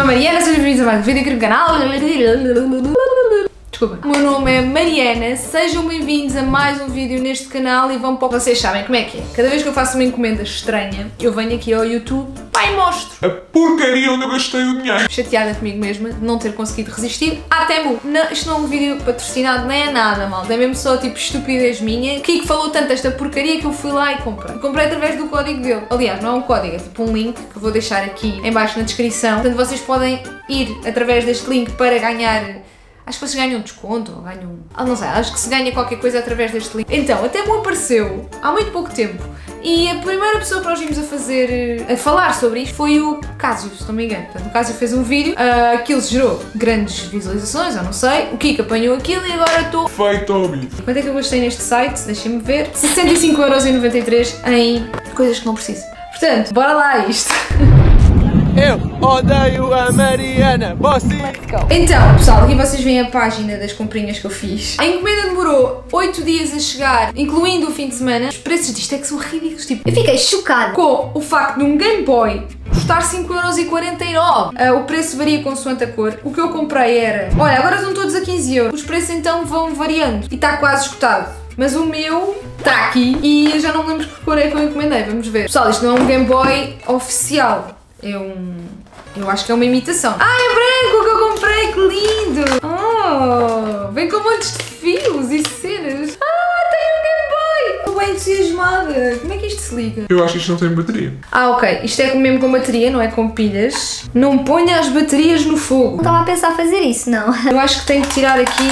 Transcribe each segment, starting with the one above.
nome é Mariana, sejam bem-vindos a mais um vídeo aqui no canal. Desculpa. O meu nome é Mariana, sejam bem-vindos a mais um vídeo neste canal e vão para o que vocês sabem como é que é. Cada vez que eu faço uma encomenda estranha, eu venho aqui ao YouTube e mostro a porcaria onde eu gastei o dinheiro. Chateada comigo mesma de não ter conseguido resistir à Temu. Não, isto não é um vídeo patrocinado nem é nada, malta. É mesmo só tipo estupidez minha. O Kiko falou tanto desta porcaria que eu fui lá e comprei. Comprei através do código dele. Aliás, não é um código, é tipo um link que eu vou deixar aqui em baixo na descrição. Portanto, vocês podem ir através deste link para ganhar... Acho que vocês ganham desconto ou ganham... não sei, acho que se ganha qualquer coisa através deste link. Então, a Temu apareceu há muito pouco tempo e a primeira pessoa que nós vimos a falar sobre isto foi o Cásio, se não me engano. Portanto, o Cásio fez um vídeo, aquilo gerou grandes visualizações, eu não sei. O Kiko apanhou aquilo e agora estou... Feito ao bicho. Quanto é que eu gastei neste site? Deixem-me ver. 65,93€ em coisas que não preciso. Portanto, bora lá a isto. Eu odeio a Mariana, Bossy! Então, pessoal, aqui vocês veem a página das comprinhas que eu fiz. A encomenda demorou 8 dias a chegar, incluindo o fim de semana. Os preços disto é que são ridículos, tipo... Eu fiquei chocada Com o facto de um Game Boy custar 5,49€. O preço varia consoante a cor. O que eu comprei era... Olha, agora estão todos a 15€. Os preços então vão variando. E está quase esgotado. Mas o meu está aqui e eu já não me lembro que cor é que eu encomendei. Vamos ver. Pessoal, isto não é um Game Boy oficial. Eu acho que é uma imitação. Ah, é branco que eu comprei, que lindo! Oh, vem com montes de fios e cenas. Ah, tem um Game Boy! Estou bem entusiasmada. Como é que isto se liga? Eu acho que isto não tem bateria. Ah, ok. Isto é mesmo com bateria, não é com pilhas. Não ponha as baterias no fogo. Não estava a pensar fazer isso, não. Eu acho que tenho que tirar aqui...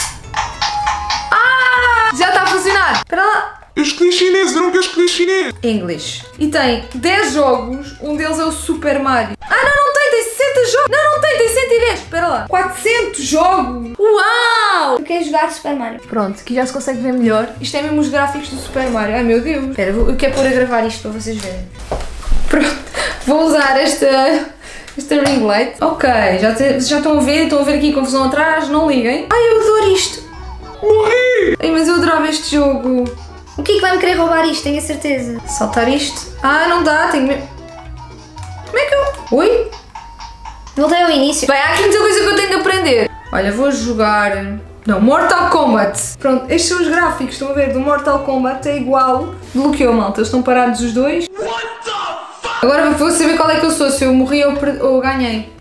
Ah! Já está a funcionar! Espera lá. Eu escolhi chinês, eu nunca escolhi chinês. English. E tem 10 jogos, um deles é o Super Mario. Ah, não tem 60 jogos. Não tem 110. Espera lá. 400 jogos. Uau! Eu quero jogar Super Mario. Pronto, aqui já se consegue ver melhor. Isto é mesmo os gráficos do Super Mario. Ai meu Deus. Espera, eu quero pôr a gravar isto para vocês verem. Pronto, vou usar esta ring light. Ok, já estão a ver aqui confusão atrás, não liguem. Ai, eu adoro isto. Morri! Ai, mas eu adorava este jogo. O Kiko vai-me querer roubar isto, tenho a certeza. Saltar isto. Ah, não dá, tenho mesmo... Como é que eu... Oi? Voltei ao início. Bem, há aqui muita coisa que eu tenho de aprender. Olha, vou jogar... Não, Mortal Kombat. Pronto, estes são os gráficos, estão a ver, do Mortal Kombat é igual. Bloqueou, malta, eles estão parados os dois. Agora vou saber qual é que eu sou, se eu morri ou ganhei.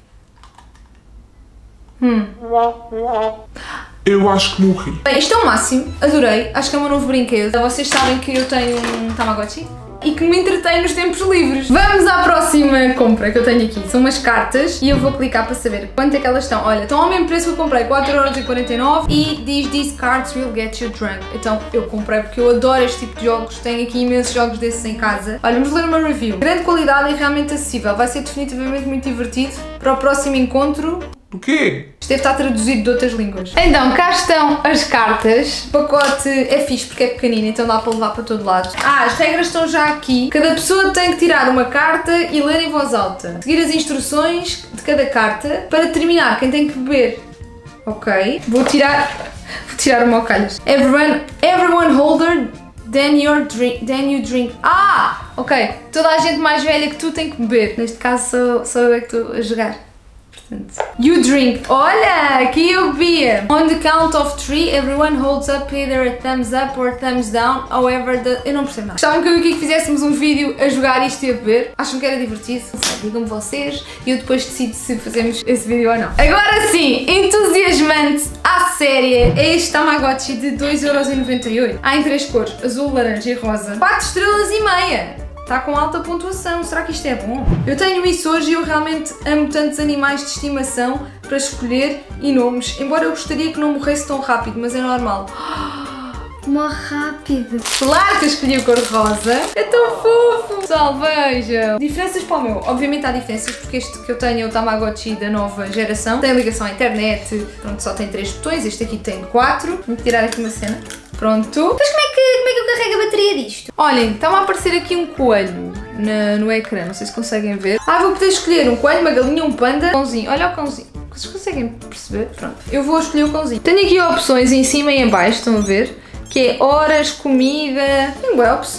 Eu acho que morri. Bem, isto é o máximo, adorei, acho que é o meu novo brinquedo. Vocês sabem que eu tenho um Tamagotchi e que me entretém nos tempos livres. Vamos à próxima compra que eu tenho aqui. São umas cartas e eu vou clicar para saber quanto é que elas estão. Olha, estão ao mesmo preço que eu comprei, 4,49€ e diz "These cards will get you drunk". Então eu comprei porque eu adoro este tipo de jogos, tenho aqui imensos jogos desses em casa. Olha, vamos ler uma review. Grande qualidade e realmente acessível, vai ser definitivamente muito divertido. Para o próximo encontro... O quê? Isto deve estar traduzido de outras línguas. Então, cá estão as cartas. O pacote é fixe porque é pequenino, então dá para levar para todo lado. Ah, as regras estão já aqui. Cada pessoa tem que tirar uma carta e ler em voz alta. Seguir as instruções de cada carta. Para terminar, quem tem que beber? Ok. Vou tirar o meu calhas. Everyone holder, then you drink. Ah, ok. Toda a gente mais velha que tu tem que beber. Neste caso sou eu que estou a jogar. You drink. Olha, aqui eu bebia. On the count of 3, everyone holds up either a thumbs up or thumbs down. However, eu não percebo nada. Gostavam que eu e o Kiko fizéssemos um vídeo a jogar isto e a beber? Acham que era divertido? Não sei, digam-me vocês e eu depois decido se fazemos esse vídeo ou não. Agora sim, entusiasmante, à séria, é este Tamagotchi de 2,98€. Há em 3 cores, azul, laranja e rosa. 4 estrelas e meia. Está com alta pontuação, será que isto é bom? Eu tenho isso hoje e eu realmente amo tantos animais de estimação para escolher e nomes, embora eu gostaria que não morresse tão rápido, mas é normal. Morre rápido. Claro que eu escolhi a cor rosa, é tão fofo! Pessoal, vejam! Diferenças para o meu, obviamente há diferenças porque este que eu tenho é o Tamagotchi da nova geração, tem ligação à internet, pronto, só tem 3 botões, este aqui tem 4, vou tirar aqui uma cena. Pronto. Mas como é que eu carrego a bateria disto? Olhem, está-me a aparecer aqui um coelho no ecrã, não sei se conseguem ver. Ah, vou poder escolher um coelho, uma galinha, um panda, um cãozinho. Olha o cãozinho. Vocês conseguem perceber? Pronto. Eu vou escolher o cãozinho. Tenho aqui opções em cima e em baixo, estão a ver? Que é horas, comida... Tem boas opções.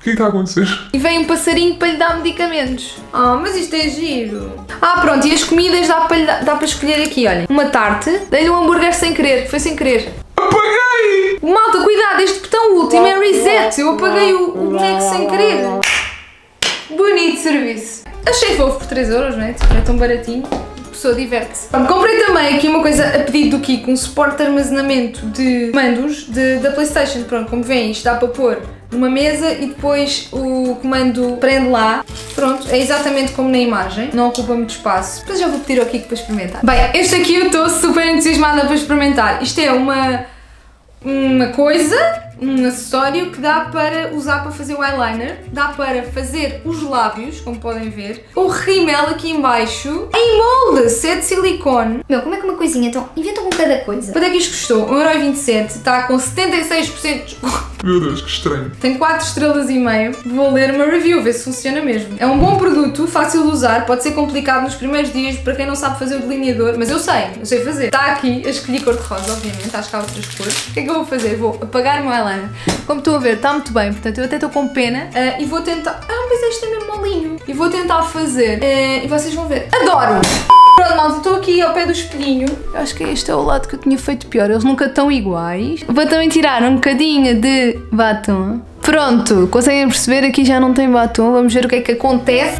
que está a acontecer? E vem um passarinho para lhe dar medicamentos. Ah, mas isto é giro. Ah, pronto, e as comidas dá para escolher aqui, olhem. Uma tarte, dei-lhe um hambúrguer sem querer, foi sem querer. Apaguei! Malta, cuidado, este botão último é reset. Eu apaguei o boneco sem querer. Bonito serviço. Achei fofo por 3€, não é? É tão baratinho. A pessoa diverte-se. Comprei também aqui uma coisa a pedido do Kiko, um suporte de armazenamento de comandos da PlayStation. Pronto, como veem, isto dá para pôr numa mesa e depois o comando prende lá. Pronto, é exatamente como na imagem, não ocupa muito espaço. Depois já vou pedir ao Kiko para experimentar. Bem, este aqui eu estou super entusiasmada para experimentar. Isto é uma coisa, um acessório que dá para usar para fazer o eyeliner, dá para fazer os lábios, como podem ver. O rímel aqui em baixo, em molde, é de silicone. Meu, como é que uma coisinha então inventam com cada coisa? Quanto é que isto custou? 1,27€, está com 76% de desconto. Meu Deus, que estranho. Tem 4 estrelas e meio. Vou ler uma review, ver se funciona mesmo. É um bom produto, fácil de usar, pode ser complicado nos primeiros dias para quem não sabe fazer o delineador, mas eu sei fazer. Está aqui, eu escolhi cor-de-rosa, obviamente, acho que há outras cores. O que é que eu vou fazer? Vou apagar o meu eyeliner. Como estão a ver, está muito bem, portanto eu até estou com pena e vou tentar... Ah, mas este é mesmo molinho. E vou tentar fazer e vocês vão ver. Adoro! Pronto, malta, estou aqui ao pé do espelhinho. Eu acho que este é o lado que eu tinha feito pior, eles nunca estão iguais. Vou também tirar um bocadinho de batom. Pronto, conseguem perceber? Aqui já não tem batom, vamos ver o que é que acontece.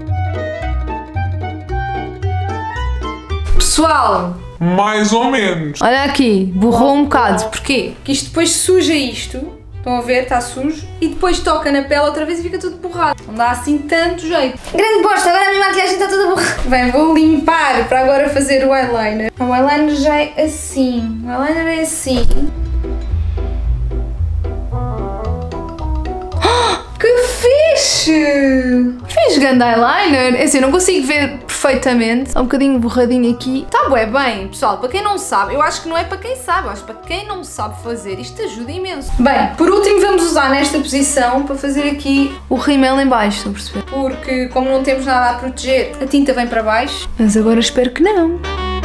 Pessoal, Mais ou menos. olha aqui, borrou um bocado. Porquê? Porque isto depois suja isto. Estão a ver? Está sujo. E depois toca na pele outra vez e fica tudo borrado. Não dá assim tanto jeito. Grande bosta, agora a minha maquilhagem está toda borrada. Bem, vou limpar para agora fazer o eyeliner. O eyeliner já é assim. O eyeliner é assim. Que fixe! Fiz grande eyeliner. É assim, eu não consigo ver perfeitamente. Está um bocadinho borradinho aqui. Está bué bem, pessoal. Para quem não sabe, eu acho que não é para quem sabe. Eu acho que para quem não sabe fazer, isto ajuda imenso. Bem, por último vamos usar nesta posição para fazer aqui o rímel em baixo, estão a perceber? Porque como não temos nada a proteger, a tinta vem para baixo. Mas agora espero que não.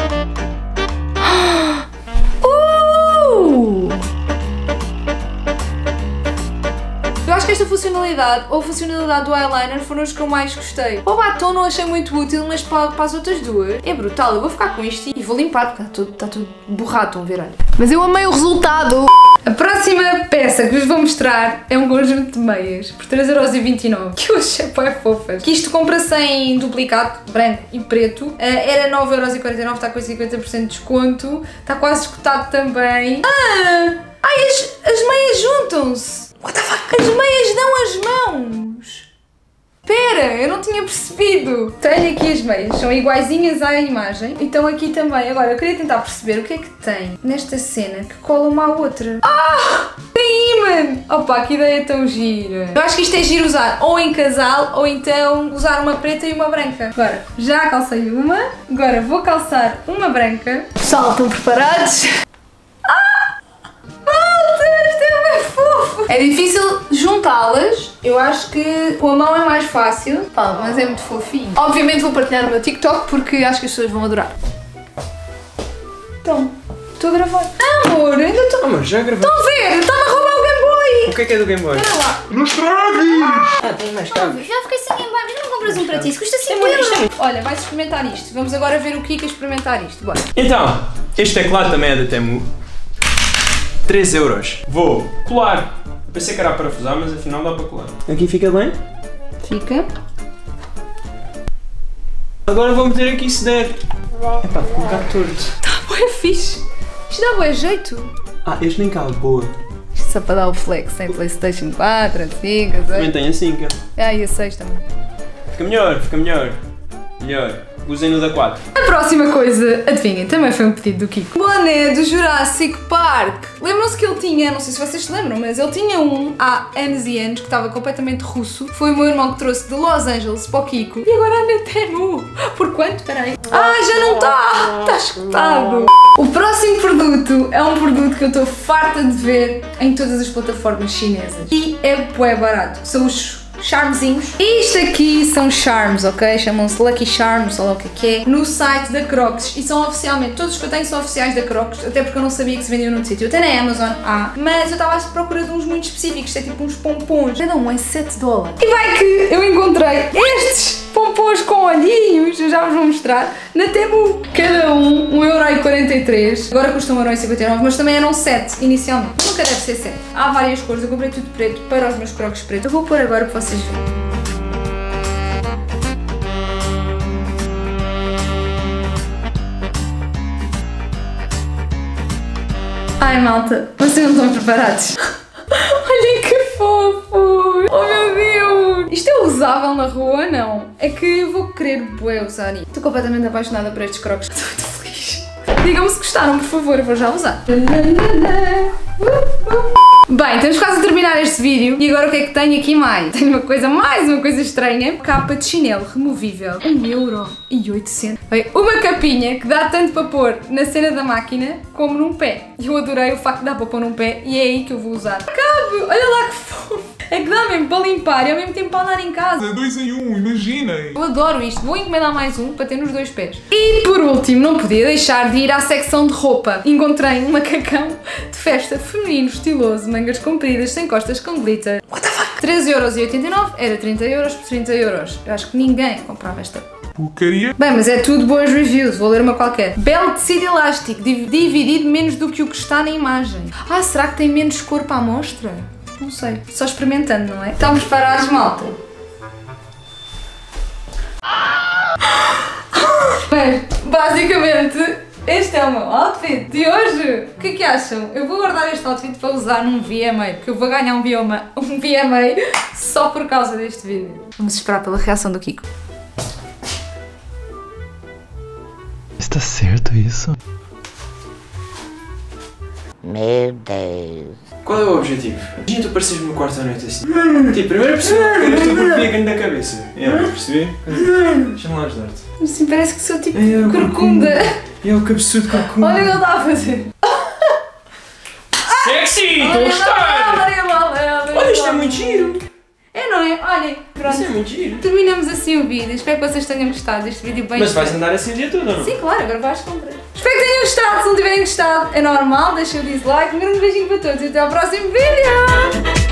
Eu acho que esta funcionalidade ou a funcionalidade do eyeliner foram os que eu mais gostei. O batom não achei muito útil, mas para as outras duas é brutal. Eu vou ficar com isto e vou limpar porque está tudo borrado, estão a ver, olha. Mas eu amei o resultado. A próxima peça que vos vou mostrar é um conjunto de meias por 3,29€, que eu achei bem fofas. Que isto compra-se em duplicado, branco e preto. Era 9,49€, está com 50% de desconto. Está quase esgotado também. Ai, as meias juntam-se. What the fuck? As meias dão as mãos! Pera, eu não tinha percebido! Tenho aqui as meias, são iguaizinhas à imagem. Então aqui também. Agora, eu queria tentar perceber o que é que tem nesta cena que cola uma à outra. Ah! Tem imã! Opa, que ideia tão gira! Eu acho que isto é giro usar ou em casal ou então usar uma preta e uma branca. Agora, já calcei uma. Agora vou calçar uma branca. Pessoal, estão preparados? É difícil juntá-las, eu acho que com a mão é mais fácil, mas é muito fofinho. Obviamente vou partilhar no meu TikTok porque acho que as pessoas vão adorar. Então, estou a gravar. Amor, ainda estou... Amor, já gravei. Estão a ver? Está-me a roubar o Game Boy! O que é do Game Boy? Espera lá. Não estragues! Ah, tem mais cabos. Já fiquei sem Game Boy, mas não compras um para ti, isso custa 5€. Olha, vais experimentar isto. Vamos agora ver o Kiko a experimentar isto. Bora. Então, este teclado também é da Temu. 3€. Vou colar. Pensei que era a parafusar, mas afinal dá para colar. Aqui fica bem. Fica. Agora vou meter aqui se der. Epá, ficou um bocado torto. Está bué fixe. Isto dá bué jeito. Ah, este nem cabe, boa. Isto só para dar o flex em PlayStation 4, 5, 6. Também tem a 5. E a 6 também. Fica melhor, fica melhor. Melhor. Usem no da 4. A próxima coisa, adivinhem, também foi um pedido do Kiko. Boné do Jurassic Park. Lembram-se que ele tinha, não sei se vocês se lembram, mas ele tinha um há anos e anos que estava completamente russo. Foi o meu irmão que trouxe de Los Angeles para o Kiko. E agora anda até nu. Por quanto? Peraí. Ah, já não está! Está escutado. O próximo produto é um produto que eu estou farta de ver em todas as plataformas chinesas. E é bué barato. São os charmezinhos. Isto aqui são charms, ok? Chamam-se Lucky Charms, ou lá o que é. No site da Crocs. E são oficialmente, todos os que eu tenho são oficiais da Crocs, até porque eu não sabia que se vendiam noutro sítio. Até na Amazon há. Mas eu estava à procura de uns muito específicos, é tipo uns pompons. Cada um é $7. E vai que eu encontrei estes pompons com olhinhos, eu já vos vou mostrar, na Temu. Cada um 1,43€. Agora custam 1,59€, mas também eram 7 inicialmente. Nunca deve ser 7. Há várias cores, eu comprei tudo preto para os meus Crocs pretos. Eu vou pôr agora para vocês verem. Ai malta, vocês não estão preparados? Olhem que fofo! Oh meu Deus! Isto é usável na rua? Não. É que eu vou querer bué usar isto. Estou completamente apaixonada por estes Crocs. Estou muito feliz. Digam-me se gostaram, por favor, eu vou já usar. Bem, estamos quase a terminar este vídeo e agora o que é que tenho aqui mais? Tenho mais uma coisa estranha. Capa de chinelo removível, 1,8€. Bem, uma capinha que dá tanto para pôr na cena da máquina como num pé. Eu adorei o facto de dar para pôr num pé e é aí que eu vou usar. Cabe! Olha lá que fofo! É que dá mesmo para limpar e ao mesmo tempo para andar em casa. 2 em 1, imaginem. Eu adoro isto. Vou encomendar mais um para ter nos 2 pés. E por último, não podia deixar de ir à secção de roupa. Encontrei um macacão de festa feminino, estiloso, mangas compridas, sem costas, com glitter. What the fuck? 13,89€, era 30€ por 30€. Eu acho que ninguém comprava esta Porcaria. Bem, mas é tudo boas reviews, vou ler uma qualquer. Belo tecido elástico, dividido menos do que o que está na imagem. Ah, será que tem menos cor para a amostra? Não sei, só experimentando, não é? Estamos preparados, malta? Bem, basicamente, este é o meu outfit de hoje. O que é que acham? Eu vou guardar este outfit para usar num VMA, porque eu vou ganhar um VMA só por causa deste vídeo. Vamos esperar pela reação do Kiko. Está certo isso? Meu Deus. Qual é o objetivo? Imagina tu apareces no meu quarto à noite assim. Tipo, primeira pessoa que eu estou por pegando na cabeça. Percebi? Deixa-me lá ajudar-te. Assim parece que sou tipo corcunda. É o cabeçudo corcunda. Olha o que ele está a fazer. Sexy! Estou a gostar! Olha, isto é muito giro. É, não é? Olhem, pronto. Isso é muito giro. Terminamos assim o vídeo. Espero que vocês tenham gostado deste vídeo bem. Mas vais andar assim o dia todo, ou não? Sim, claro, agora vais comprar. Espero que tenham gostado. Se não tiverem gostado, é normal. Deixem o dislike. Um grande beijinho para todos e até ao próximo vídeo.